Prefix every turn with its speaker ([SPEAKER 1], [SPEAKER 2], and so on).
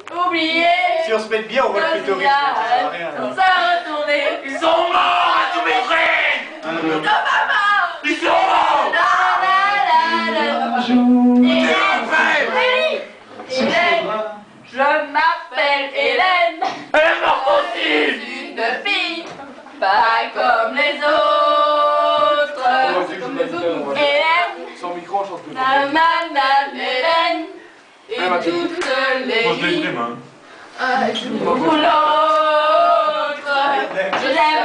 [SPEAKER 1] oublié.
[SPEAKER 2] Si on se met bien, on voit le clitoris, ça sert à rien.
[SPEAKER 1] On s'est retourné.
[SPEAKER 3] Ils sont morts à tous mes frères.
[SPEAKER 1] Comme maman.
[SPEAKER 3] Ils sont morts.
[SPEAKER 1] Hélène, je m'appelle Hélène.
[SPEAKER 3] Elle est morte aussi.
[SPEAKER 1] Une fille, pas comme les autres. Hélène,
[SPEAKER 4] Sans micro, on chante plus.
[SPEAKER 1] nanana, Hélène, et toutes les
[SPEAKER 3] Moi je l'ai
[SPEAKER 1] vies.
[SPEAKER 3] vraiment.
[SPEAKER 1] Pour l'autre, je l'aime.